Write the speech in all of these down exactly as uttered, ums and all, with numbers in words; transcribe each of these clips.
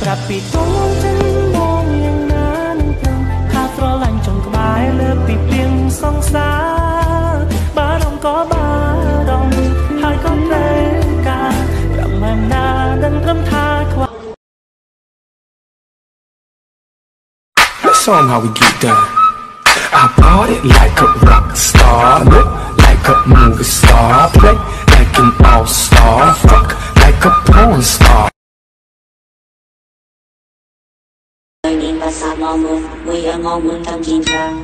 ប្រាប់ពីទងចិនមកយ៉ាងណានឹងព្រមថាស្រឡាញ់ចង់ក្បែរលើពីពីងសងសាបារម្ភក៏បារម្ភហើយក៏ត្រូវការប្រមាណណាដឹងត្រឹមថាខ្វះ Let's show 'em how we get down. I bought it like a rock star, look like a movie star, play like an all star, fuck like a porn star. Nhìn bà xa mò mùn, vì ở ngõ mùn thầm nhìn răng.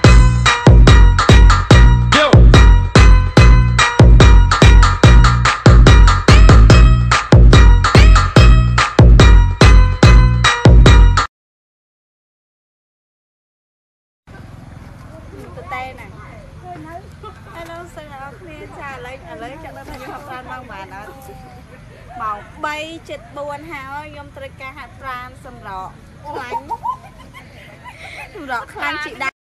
Tay nè. Hello, xin chào các bạn. Chào lấy, lấy cho nó thành họcran mang mà nó màu bay chật buồn hào, yếm tới ca hạt ran xâm rõ, khánh, xâm rõ khánh chị đã.